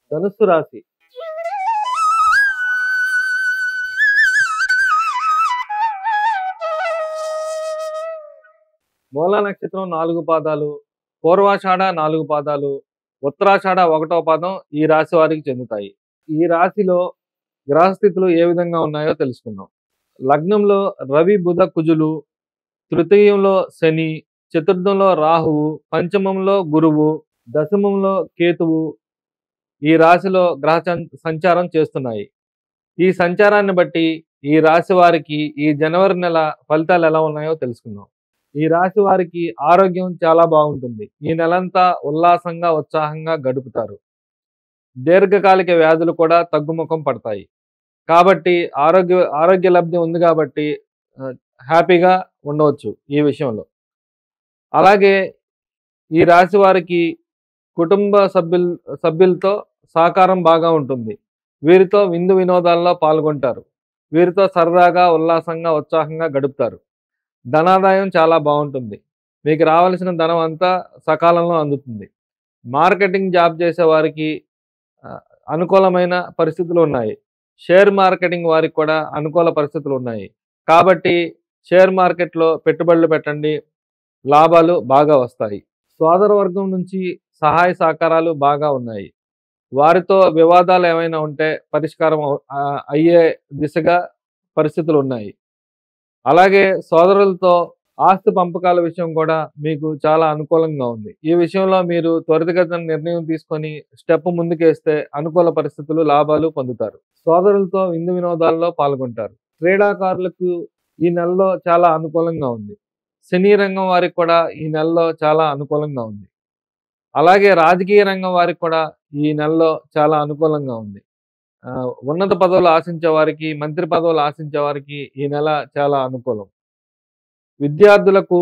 ధనుస్సు రాశి. మూలా నక్షత్రం 4 పాదాలు, పూర్వాషాఢ 4 పాదాలు, ఉత్తరాషాఢ 1వ పాదం ఈ రాశి వారికి చెందుతాయి. ఈ రాశిలో గ్రహస్థితులు ఏ విధంగా ఉన్నాయో తెలుసుకుందాం. లగ్నంలో రవి, బుధ, కుజులు, తృతీయంలో శని, చతుర్థంలో రాహువు, పంచమంలో గురువు, దశమంలో కేతువు ఈ రాశిలో సంచారం చేస్తున్నాయి. ఈ సంచారాన్ని బట్టి ఈ రాశి వారికి ఈ జనవరి నెల ఫలితాలు ఎలా ఉన్నాయో తెలుసుకుందాం. ఈ రాశి వారికి ఆరోగ్యం చాలా బాగుంటుంది. ఈ నెలంతా ఉల్లాసంగా, ఉత్సాహంగా గడుపుతారు. దీర్ఘకాలిక వ్యాధులు కూడా తగ్గుముఖం పడతాయి. కాబట్టి ఆరోగ్య లబ్ధి ఉంది కాబట్టి హ్యాపీగా ఉండవచ్చు ఈ విషయంలో. అలాగే ఈ రాశి వారికి కుటుంబ సభ్యులతో సహకారం బాగా ఉంటుంది. వీరితో విందు వినోదాల్లో పాల్గొంటారు. వీరితో సరదాగా, ఉల్లాసంగా, ఉత్సాహంగా గడుపుతారు. ధనాదాయం చాలా బాగుంటుంది. మీకు రావాల్సిన ధనం అంతా సకాలంలో అందుతుంది. మార్కెటింగ్ జాబ్ చేసే వారికి అనుకూలమైన పరిస్థితులు ఉన్నాయి. షేర్ మార్కెటింగ్ వారికి కూడా అనుకూల పరిస్థితులు ఉన్నాయి. కాబట్టి షేర్ మార్కెట్లో పెట్టుబడులు పెట్టండి, లాభాలు బాగా వస్తాయి. సోదర వర్గం నుంచి సహాయ సహకారాలు బాగా ఉన్నాయి. వారితో వివాదాలు ఏమైనా ఉంటే పరిష్కారం అయ్యే దిశగా పరిస్థితులు ఉన్నాయి. అలాగే సోదరులతో ఆస్తి పంపకాల విషయం కూడా మీకు చాలా అనుకూలంగా ఉంది. ఈ విషయంలో మీరు త్వరితగతిన నిర్ణయం తీసుకొని స్టెప్ ముందుకేస్తే అనుకూల పరిస్థితులు, లాభాలు పొందుతారు. సోదరులతో విందు వినోదాల్లో పాల్గొంటారు. క్రీడాకారులకు ఈ నెలలో చాలా అనుకూలంగా ఉంది. సినీ రంగం వారికి కూడా ఈ నెలలో చాలా అనుకూలంగా ఉంది. అలాగే రాజకీయ రంగం వారికి కూడా ఈ నెలలో చాలా అనుకూలంగా ఉంది. ఉన్నత పదవులు ఆశించే వారికి, మంత్రి పదవులు ఆశించే వారికి ఈ నెల చాలా అనుకూలం. విద్యార్థులకు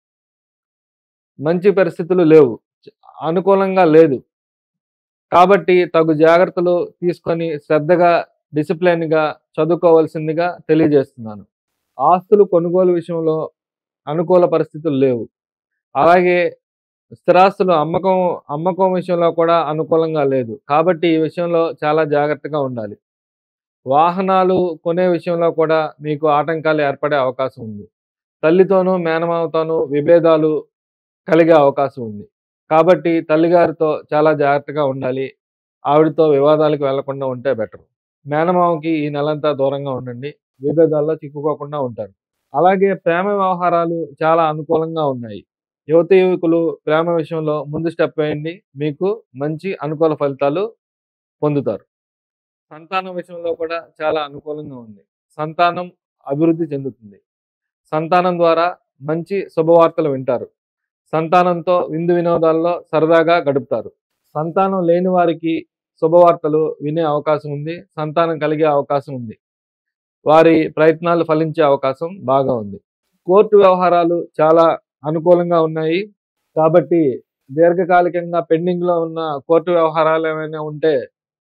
మంచి పరిస్థితులు లేవు, అనుకూలంగా లేదు. కాబట్టి తగు జాగ్రత్తలు తీసుకొని శ్రద్ధగా, డిసిప్లిన్గా చదువుకోవాల్సిందిగా తెలియజేస్తున్నాను. ఆస్తులు కొనుగోలు విషయంలో అనుకూల పరిస్థితులు లేవు. అలాగే స్థిరాస్తులు అమ్మకం విషయంలో కూడా అనుకూలంగా లేదు. కాబట్టి ఈ విషయంలో చాలా జాగ్రత్తగా ఉండాలి. వాహనాలు కొనే విషయంలో కూడా మీకు ఆటంకాలు ఏర్పడే అవకాశం ఉంది. తల్లితోనూ, మేనమామతోనూ విభేదాలు కలిగే అవకాశం ఉంది. కాబట్టి తల్లిగారితో చాలా జాగ్రత్తగా ఉండాలి. ఆవిడతో వివాదాలకు వెళ్లకుండా ఉంటే బెటర్. మేనమామకి ఈ నెలంతా దూరంగా ఉండండి. విభేదాల్లో చిక్కుకోకుండా ఉంటారు. అలాగే ప్రేమ వ్యవహారాలు చాలా అనుకూలంగా ఉన్నాయి. యువకులు ప్రేమ విషయంలో ముందు స్టెప్ వేయండి. మీకు మంచి అనుకూల ఫలితాలు పొందుతారు. సంతానం విషయంలో కూడా చాలా అనుకూలంగా ఉంది. సంతానం అభివృద్ధి చెందుతుంది. సంతానం ద్వారా మంచి శుభవార్తలు వింటారు. సంతానంతో విందు వినోదాల్లో సరదాగా గడుపుతారు. సంతానం లేని వారికి శుభవార్తలు వినే అవకాశం ఉంది. సంతానం కలిగే అవకాశం ఉంది. వారి ప్రయత్నాలు ఫలించే అవకాశం బాగా ఉంది. కోర్టు వ్యవహారాలు చాలా అనుకూలంగా ఉన్నాయి. కాబట్టి దీర్ఘకాలికంగా పెండింగ్లో ఉన్న కోర్టు వ్యవహారాలు ఏమైనా ఉంటే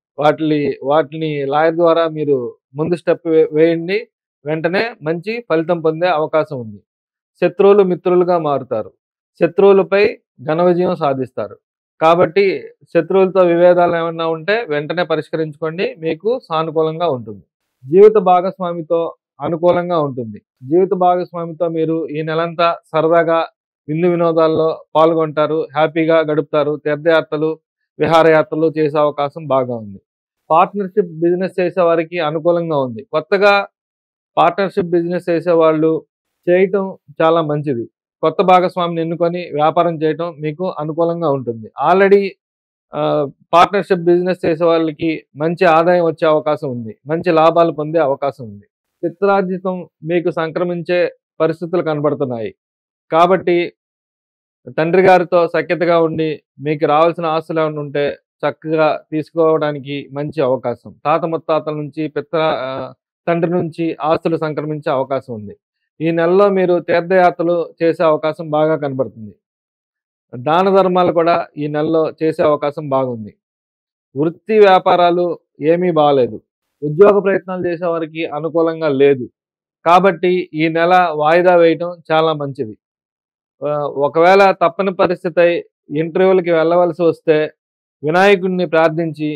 వాటిని లాయర్ ద్వారా మీరు ముందు స్టెప్ వేయండి. వెంటనే మంచి ఫలితం పొందే అవకాశం ఉంది. శత్రువులు మిత్రులుగా మారుతారు. శత్రువులపై ఘన విజయం సాధిస్తారు. కాబట్టి శత్రువులతో విభేదాలు ఏమన్నా ఉంటే వెంటనే పరిష్కరించుకోండి. మీకు సానుకూలంగా ఉంటుంది. జీవిత భాగస్వామితో అనుకూలంగా ఉంటుంది. జీవిత భాగస్వామితో మీరు ఈ నెలంతా సరదాగా విందు వినోదాల్లో పాల్గొంటారు. హ్యాపీగా గడుపుతారు. తీర్థయాత్రలు, విహారయాత్రలు చేసే అవకాశం బాగా ఉంది. పార్ట్నర్షిప్ బిజినెస్ చేసే వారికి అనుకూలంగా ఉంది. కొత్తగా పార్ట్నర్షిప్ బిజినెస్ చేసే వాళ్ళు చేయటం చాలా మంచిది. కొత్త భాగస్వామిని ఎన్నుకొని వ్యాపారం చేయటం మీకు అనుకూలంగా ఉంటుంది. ఆల్రెడీ పార్ట్నర్షిప్ బిజినెస్ చేసే వాళ్ళకి మంచి ఆదాయం వచ్చే అవకాశం ఉంది. మంచి లాభాలు పొందే అవకాశం ఉంది. పిత్రార్జితం మీకు సంక్రమించే పరిస్థితులు కనబడుతున్నాయి. కాబట్టి తండ్రి గారితో సఖ్యతగా ఉండి మీకు రావాల్సిన ఆస్తులు ఏమైనా ఉంటే చక్కగా తీసుకోవడానికి మంచి అవకాశం. తాత ముత్తాతల నుంచి తండ్రి నుంచి ఆస్తులు సంక్రమించే అవకాశం ఉంది. ఈ నెలలో మీరు తీర్థయాత్రలు చేసే అవకాశం బాగా కనబడుతుంది. దాన ధర్మాలు కూడా ఈ నెలలో చేసే అవకాశం బాగుంది. వృత్తి వ్యాపారాలు ఏమీ బాగలేదు. ఉద్యోగ ప్రయత్నాలు చేసే వారికి అనుకూలంగా లేదు. కాబట్టి ఈ నెల వాయిదా వేయటం చాలా మంచిది. ఒకవేళ తప్పని పరిస్థితి ఇంటర్వ్యూలకి వెళ్ళవలసి వస్తే వినాయకుడిని ప్రార్థించి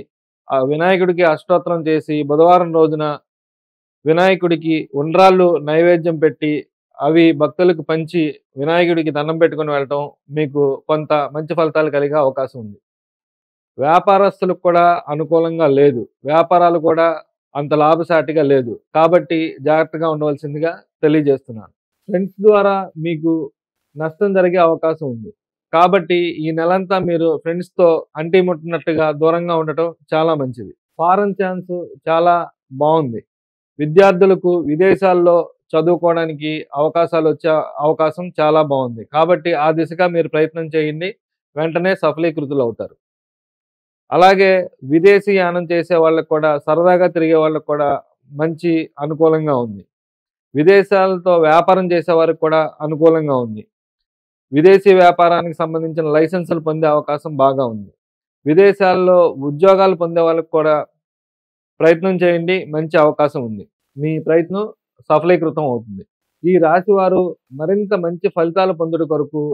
ఆ వినాయకుడికి అష్టోత్తరం చేసి బుధవారం రోజున వినాయకుడికి ఉండ్రాళ్ళు నైవేద్యం పెట్టి, అవి భక్తులకు పంచి వినాయకుడికి దండం పెట్టుకొని వెళ్ళటం మీకు కొంత మంచి ఫలితాలు కలిగే అవకాశం ఉంది. వ్యాపారస్తులకు కూడా అనుకూలంగా లేదు. వ్యాపారాలు కూడా అంత లాభసాటిగా లేదు. కాబట్టి జాగ్రత్తగా ఉండవలసిందిగా తెలియజేస్తున్నాను. ఫ్రెండ్స్ ద్వారా మీకు నష్టం జరిగే అవకాశం ఉంది. కాబట్టి ఈ నెలంతా మీరు ఫ్రెండ్స్‌తో అంటిముట్టనట్టుగా దూరంగా ఉండటం చాలా మంచిది. ఫారెన్ ఛాన్స్ చాలా బావుంది. విద్యార్థులకు విదేశాల్లో చదువుకోవడానికి అవకాశాలొచ్చే అవకాశం చాలా బావుంది. కాబట్టి ఆ దిశగా మీరు ప్రయత్నం చేయండి. వెంటనే సఫలీకృతులవుతారు. అలాగే విదేశీ యానం చేసే వాళ్ళకి కూడా, సరదాగా తిరిగే వాళ్ళకి కూడా మంచి అనుకూలంగా ఉంది. విదేశాలతో వ్యాపారం చేసేవారికి కూడా అనుకూలంగా ఉంది. విదేశీ వ్యాపారానికి సంబంధించిన లైసెన్సులు పొందే అవకాశం బాగా ఉంది. విదేశాల్లో ఉద్యోగాలు పొందే వాళ్ళకి కూడా ప్రయత్నం చేయండి. మంచి అవకాశం ఉంది. మీ ప్రయత్నం సఫలీకృతం అవుతుంది. ఈ రాశివారు మరింత మంచి ఫలితాలు పొందుట కొరకు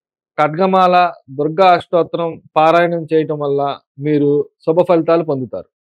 ఖడ్గమాల, దుర్గా అష్టోత్తరం పారాయణం చేయటం వల్ల మీరు శుభ ఫలితాలు పొందుతారు.